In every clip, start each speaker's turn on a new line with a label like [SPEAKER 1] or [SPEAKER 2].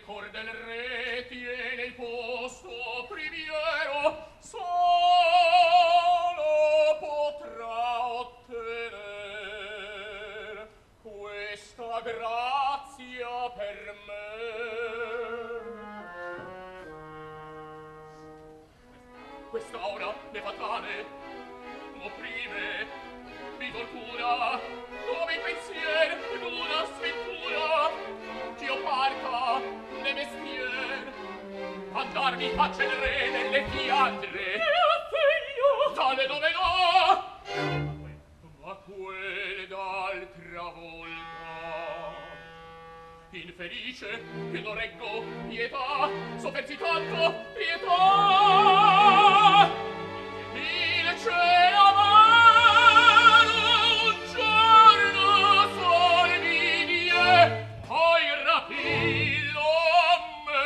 [SPEAKER 1] cor del re tiene il posto primiero, solo potrà ottener questa grazia per me. Quest'ora ne fatale m'opprime, mi tortura, come il pensier d'una sventura, ch'io parca ne mestier, andarmi faccia il re nelle fiandre, tale dove no, ma quel d'altra volta. Infelice che non reggo pietà, soffersi tanto pietà, il cielo amaro un giorno sol mi die, poi rapillo me.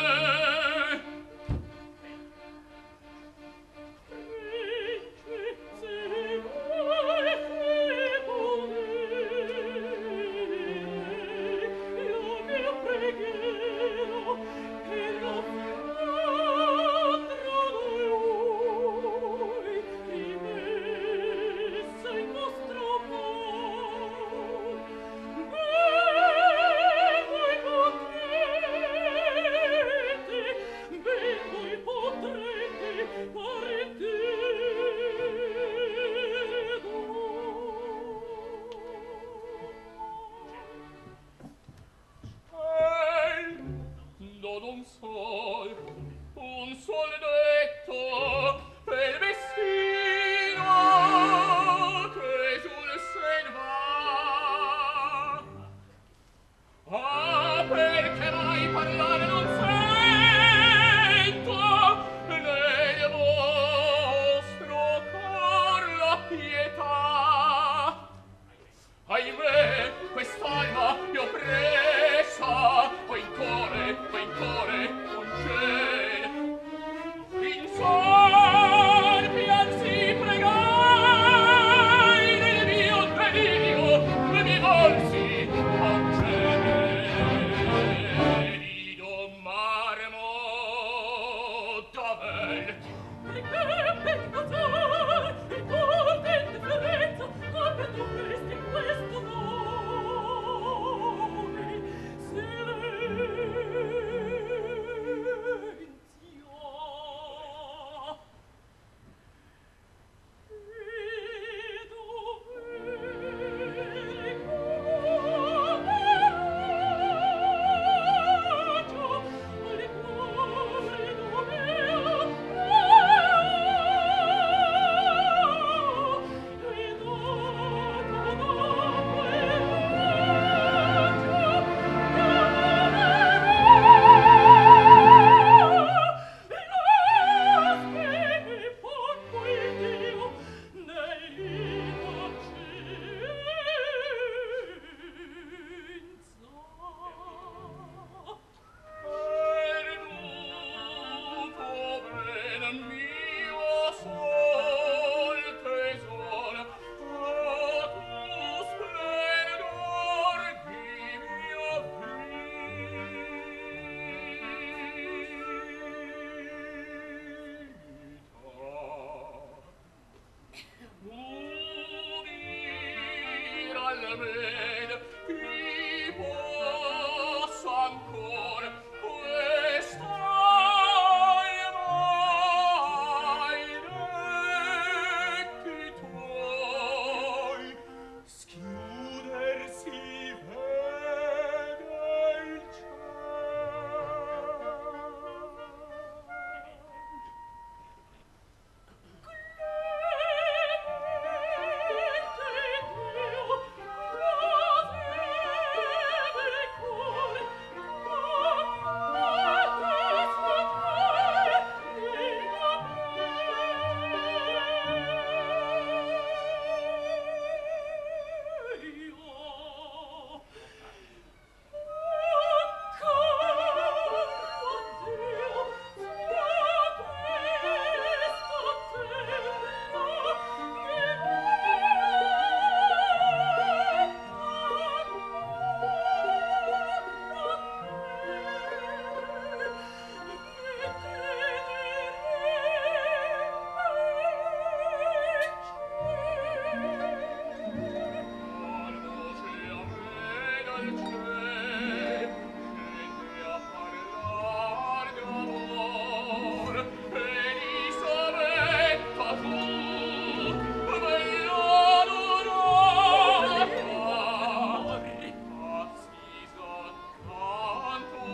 [SPEAKER 1] Non un sol detto per vestino che sul sen va. Ah, perché mai parlare non sento nel vostro cor la pietà. Ahimè, quest'alma mi oppressa, o in core, un ciel. In son piansi pregai nel mio delirio, mi volsi a un gelido marmo d'Avel. Perché peccator, e cor d'indifferenza, come tu cresti questo noi? Silenzio. E dov'è coraggio, alle quali dov'è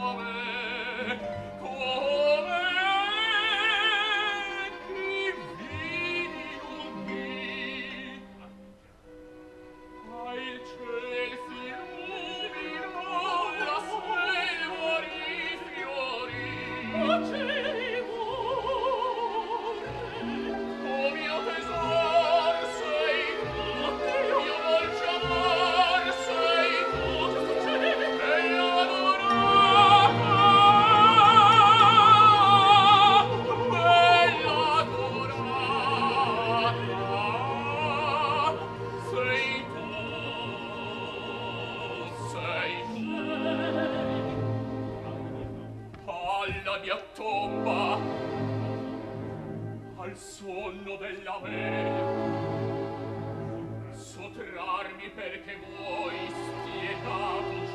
[SPEAKER 1] Al sonno della me sottrarmi perché vuoi spietato